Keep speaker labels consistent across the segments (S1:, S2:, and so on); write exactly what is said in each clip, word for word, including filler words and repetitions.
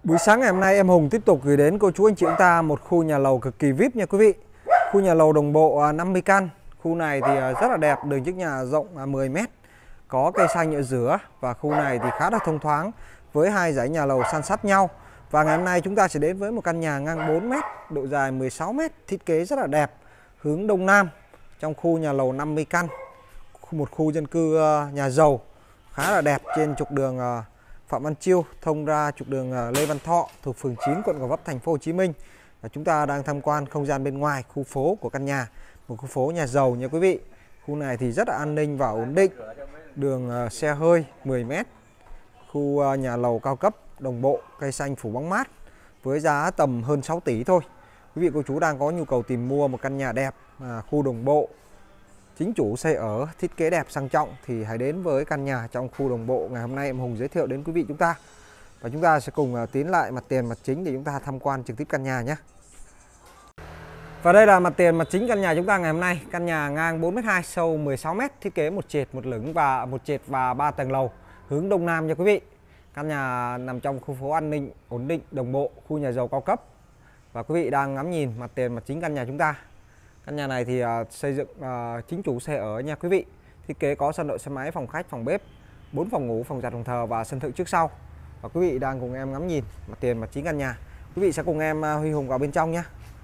S1: Buổi sáng ngày hôm nay em Hùng tiếp tục gửi đến cô chú anh chị chúng ta một khu nhà lầu cực kỳ vi ai pi nha quý vị. Khu nhà lầu đồng bộ năm mươi căn. Khu này thì rất là đẹp, đường trước nhà rộng mười mét, có cây xanh ở giữa và khu này thì khá là thông thoáng với hai dãy nhà lầu san sát nhau. Và ngày hôm nay chúng ta sẽ đến với một căn nhà ngang bốn mét, độ dài mười sáu mét, thiết kế rất là đẹp, hướng đông nam trong khu nhà lầu năm mươi căn. Một khu dân cư nhà giàu khá là đẹp trên trục đường Phạm Văn Chiêu thông ra trục đường Lê Văn Thọ thuộc phường chín quận Gò Vấp thành phố Hồ Chí Minh. Và chúng ta đang tham quan không gian bên ngoài khu phố của căn nhà, một khu phố nhà giàu nha quý vị. Khu này thì rất là an ninh và ổn định, đường xe hơi mười mét, khu nhà lầu cao cấp đồng bộ, cây xanh phủ bóng mát với giá tầm hơn sáu tỷ thôi. Quý vị cô chú đang có nhu cầu tìm mua một căn nhà đẹp, à, khu đồng bộ, chính chủ xây ở, thiết kế đẹp sang trọng thì hãy đến với căn nhà trong khu đồng bộ ngày hôm nay em Hùng giới thiệu đến quý vị chúng ta. Và chúng ta sẽ cùng tiến lại mặt tiền mặt chính để chúng ta tham quan trực tiếp căn nhà nhé. Và đây là mặt tiền mặt chính căn nhà chúng ta ngày hôm nay. Căn nhà ngang bốn mét hai, sâu mười sáu mét, thiết kế một trệt, một lửng và một trệt và ba tầng lầu, hướng đông nam nha quý vị. Căn nhà nằm trong khu phố an ninh, ổn định, đồng bộ, khu nhà giàu cao cấp. Và quý vị đang ngắm nhìn mặt tiền mặt chính căn nhà chúng ta. Căn nhà này thì uh, xây dựng uh, chính chủ xe ở nha quý vị. Thiết kế có sân đậu xe máy, phòng khách, phòng bếp, bốn phòng ngủ, phòng giặt, phòng thờ và sân thượng trước sau. Và quý vị đang cùng em ngắm nhìn mặt tiền mặt chính căn nhà. Quý vị sẽ cùng em uh, Huy Hùng vào bên trong nhé.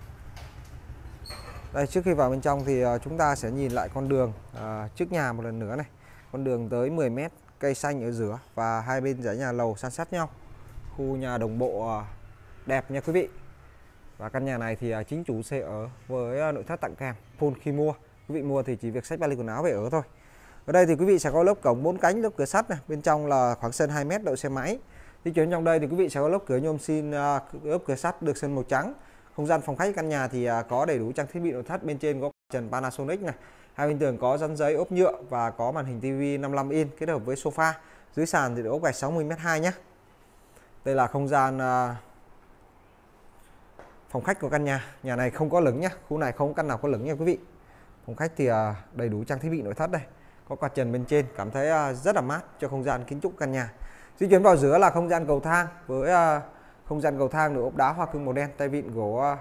S1: Đây, trước khi vào bên trong thì uh, chúng ta sẽ nhìn lại con đường uh, trước nhà một lần nữa này. Con đường tới mười mét, cây xanh ở giữa và hai bên dãy nhà lầu san sát nhau. Khu nhà đồng bộ uh, đẹp nha quý vị. Và căn nhà này thì chính chủ xây ở với nội thất tặng kèm full khi mua. Quý vị mua thì chỉ việc xách vali quần áo về ở thôi. Ở đây thì quý vị sẽ có lốp cổng bốn cánh, lốp cửa sắt này, bên trong là khoảng sân hai mét đậu xe máy. Di chuyển trong đây thì quý vị sẽ có lốp cửa nhôm xin, lốp cửa sắt được sơn màu trắng. Không gian phòng khách căn nhà thì có đầy đủ trang thiết bị nội thất, bên trên có trần Panasonic này, hai bên tường có dán giấy ốp nhựa và có màn hình tivi năm mươi lăm inch kết hợp với sofa. Dưới sàn thì được ốp gạch sáu mươi mét hai nhé. Đây là không gian phòng khách của căn nhà. Nhà này không có lửng nhé, khu này không có căn nào có lửng nha quý vị. Phòng khách thì đầy đủ trang thiết bị nội thất đây, có quạt trần bên trên, cảm thấy rất là mát cho không gian kiến trúc căn nhà. Di chuyển vào giữa là không gian cầu thang với không gian cầu thang được ốp đá hoa cương màu đen, tay vịn gỗ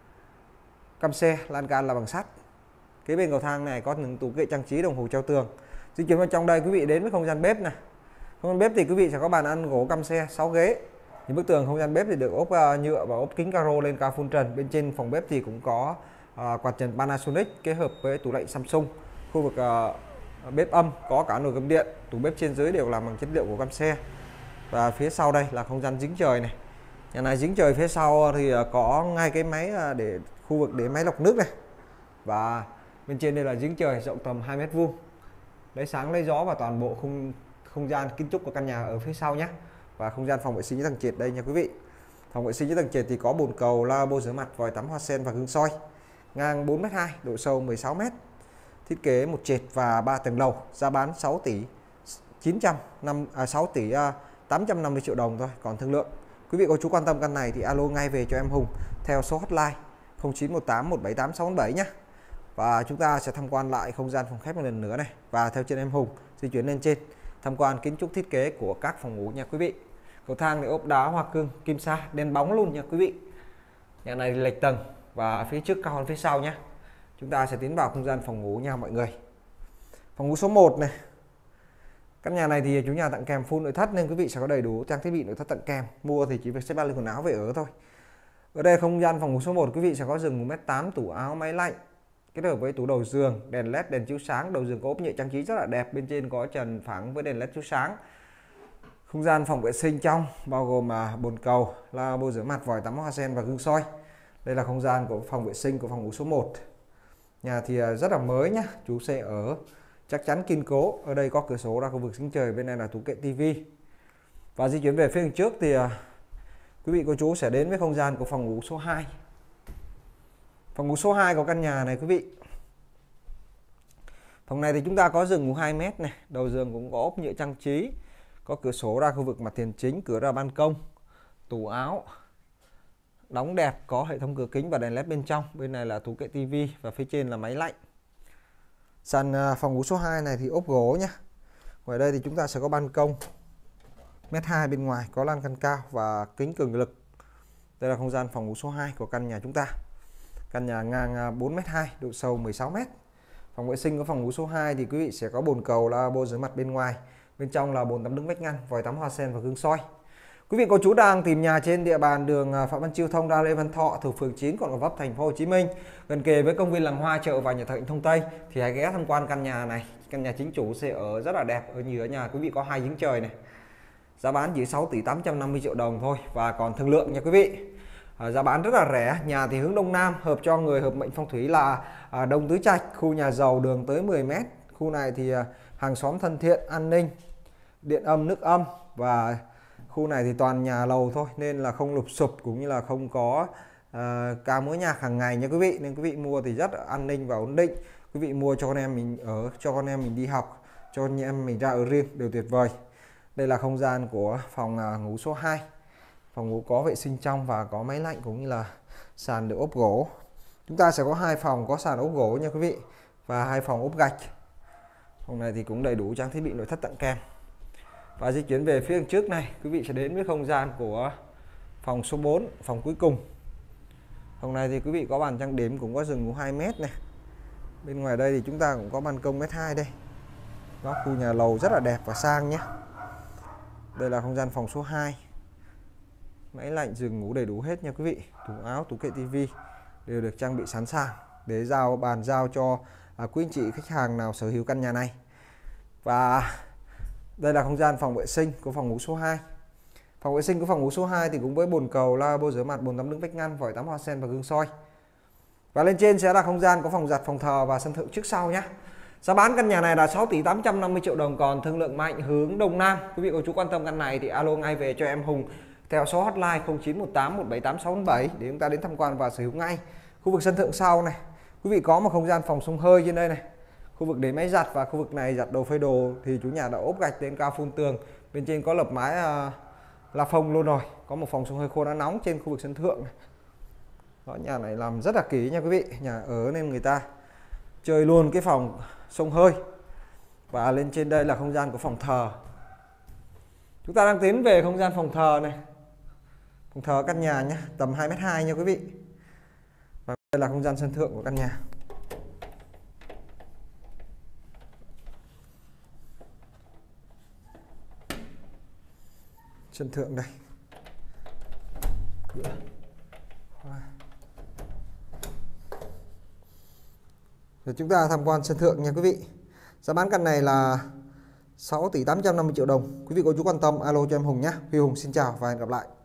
S1: căm xe, lan can là bằng sắt. Kế bên cầu thang này có những tủ kệ trang trí, đồng hồ treo tường. Di chuyển vào trong đây quý vị đến với không gian bếp này. Không gian bếp thì quý vị sẽ có bàn ăn gỗ căm xe, sáu ghế. Những bức tường không gian bếp thì được ốp uh, nhựa và ốp kính caro lên cao phun trần. Bên trên phòng bếp thì cũng có uh, quạt trần Panasonic kết hợp với tủ lạnh Samsung. Khu vực uh, bếp âm có cả nồi cơm điện, tủ bếp trên dưới đều làm bằng chất liệu của căm xe. Và phía sau đây là không gian giếng trời này. Nhà này giếng trời phía sau thì uh, có ngay cái máy uh, để khu vực để máy lọc nước này. Và bên trên đây là giếng trời rộng tầm hai mét vuông. Lấy sáng lấy gió và toàn bộ không không gian kiến trúc của căn nhà ở phía sau nhé. Và không gian phòng vệ sinh với tầng trệt đây nha quý vị. Phòng vệ sinh với tầng trệt thì có bồn cầu, lavabo rửa mặt, vòi tắm hoa sen và gương soi. Ngang bốn mét hai, độ sâu mười sáu mét. Thiết kế một trệt và ba tầng lầu, giá bán sáu tỷ chín trăm năm à, sáu tỷ tám trăm năm mươi triệu đồng thôi, còn thương lượng. Quý vị có chú quan tâm căn này thì alo ngay về cho em Hùng theo số hotline không chín một tám một bảy tám sáu bảy nhé. Và chúng ta sẽ tham quan lại không gian phòng khách một lần nữa này. Và theo chân em Hùng di chuyển lên trên tham quan kiến trúc thiết kế của các phòng ngủ nha quý vị. Cầu thang thì ốp đá hoa cương kim sa, đen bóng luôn nha quý vị. Nhà này lệch tầng và phía trước cao hơn phía sau nhé. Chúng ta sẽ tiến vào không gian phòng ngủ nha mọi người. Phòng ngủ số một này. Căn nhà này thì chủ nhà tặng kèm full nội thất nên quý vị sẽ có đầy đủ trang thiết bị nội thất tặng kèm. Mua thì chỉ việc xếp vali quần áo về ở thôi. Ở đây không gian phòng ngủ số một quý vị sẽ có giường một mét tám, tủ áo, máy lạnh kết hợp với tủ đầu giường, đèn led, đèn chiếu sáng. Đầu giường có ốp nhựa trang trí rất là đẹp, bên trên có trần phẳng với đèn led chiếu sáng. Không gian phòng vệ sinh trong bao gồm à, bồn cầu, lavabo rửa mặt, vòi tắm hoa sen và gương soi. Đây là không gian của phòng vệ sinh của phòng ngủ số một. Nhà thì à, rất là mới nhá, chú xây ở chắc chắn kiên cố. Ở đây có cửa sổ ra khu vực giếng trời, bên này là tủ kệ tivi. Và di chuyển về phía trước thì à, quý vị cô chú sẽ đến với không gian của phòng ngủ số hai. Phòng ngủ số hai của căn nhà này quý vị. Phòng này thì chúng ta có giường ngủ hai mét này, đầu giường cũng có ốp nhựa trang trí, có cửa sổ ra khu vực mặt tiền chính, cửa ra ban công, tủ áo đóng đẹp, có hệ thống cửa kính và đèn led bên trong. Bên này là tủ kệ tivi và phía trên là máy lạnh. Sàn phòng ngủ số hai này thì ốp gỗ nhá. Ngoài đây thì chúng ta sẽ có ban công mét hai bên ngoài, có lan can cao và kính cường lực. Đây là không gian phòng ngủ số hai của căn nhà chúng ta. Căn nhà ngang bốn mét hai, độ sâu mười sáu mét. Phòng vệ sinh của phòng ngủ số hai thì quý vị sẽ có bồn cầu, lavabo rửa mặt bên ngoài. Bên trong là bồn tắm đứng vách ngăn, vòi tắm hoa sen và gương soi. Quý vị cô chú đang tìm nhà trên địa bàn đường Phạm Văn Chiêu, Thông Đa, Lê Văn Thọ, thuộc phường chín, quận Gò Vấp, thành phố Hồ Chí Minh, gần kề với công viên Làng Hoa, chợ và nhà thờ Thịnh Thông Tây, thì hãy ghé tham quan căn nhà này. Căn nhà chính chủ sẽ ở rất là đẹp, ở như ở nhà quý vị có hai giếng trời này. Giá bán chỉ sáu tỷ tám trăm năm mươi triệu đồng thôi và còn thương lượng nha quý vị. À, giá bán rất là rẻ. Nhà thì hướng đông nam, hợp cho người hợp mệnh phong thủy là à, Đông Tứ Trạch, khu nhà giàu, đường tới mười mét. Khu này thì à, hàng xóm thân thiện, an ninh, điện âm, nước âm, và khu này thì toàn nhà lầu thôi nên là không lụp sụp cũng như là không có à, ca múa nhạc hàng ngày nha quý vị, nên quý vị mua thì rất an ninh và ổn định. Quý vị mua cho con em mình ở, cho con em mình đi học, cho anh em mình ra ở riêng đều tuyệt vời. Đây là không gian của phòng à, ngủ số hai. Phòng ngủ có vệ sinh trong và có máy lạnh cũng như là sàn được ốp gỗ. Chúng ta sẽ có hai phòng có sàn ốp gỗ nha quý vị, và hai phòng ốp gạch. Phòng này thì cũng đầy đủ trang thiết bị nội thất tặng kèm. Và di chuyển về phía đằng trước này, quý vị sẽ đến với không gian của phòng số bốn, phòng cuối cùng. Phòng này thì quý vị có bàn trang điểm, cũng có giường ngủ hai mét này. Bên ngoài đây thì chúng ta cũng có ban công mét hai đây. Đó, khu nhà lầu rất là đẹp và sang nhé. Đây là không gian phòng số hai. Máy lạnh, giường ngủ đầy đủ hết nha quý vị. Tủ áo, tủ kệ tivi đều được trang bị sẵn sàng để giao bàn giao cho à, quý anh chị khách hàng nào sở hữu căn nhà này. Và đây là không gian phòng vệ sinh của phòng ngủ số hai. Phòng vệ sinh của phòng ngủ số hai thì cũng với bồn cầu, lavabo rửa mặt, bồn tắm đứng vách ngăn, vòi tắm hoa sen và gương soi. Và lên trên sẽ là không gian có phòng giặt, phòng thờ và sân thượng trước sau nhé. Giá bán căn nhà này là sáu tỷ tám trăm năm mươi triệu đồng, còn thương lượng mạnh, hướng đông nam. Quý vị cô chú quan tâm căn này thì alo ngay về cho em Hùng theo số hotline không chín một tám một bảy tám sáu bảy để chúng ta đến tham quan và sở hữu ngay. Khu vực sân thượng sau này, quý vị có một không gian phòng xông hơi trên đây này. Khu vực để máy giặt, và khu vực này giặt đồ phơi đồ thì chủ nhà đã ốp gạch lên cao phun tường. Bên trên có lợp mái uh, la phông luôn rồi. Có một phòng xông hơi khô đã nóng trên khu vực sân thượng này. Đó, nhà này làm rất là kỹ nha quý vị. Nhà ở nên người ta chơi luôn cái phòng xông hơi. Và lên trên đây là không gian của phòng thờ. Chúng ta đang tiến về không gian phòng thờ này. Phòng thờ căn nhà nhé, tầm hai mét hai nha quý vị. Và đây là không gian sân thượng của căn nhà. Sân thượng đây. Cửa. Rồi chúng ta tham quan sân thượng nha quý vị. Giá bán căn này là sáu tỷ tám trăm năm mươi triệu đồng. Quý vị cô chú quan tâm alo cho em Hùng nhé. Huy Hùng xin chào và hẹn gặp lại.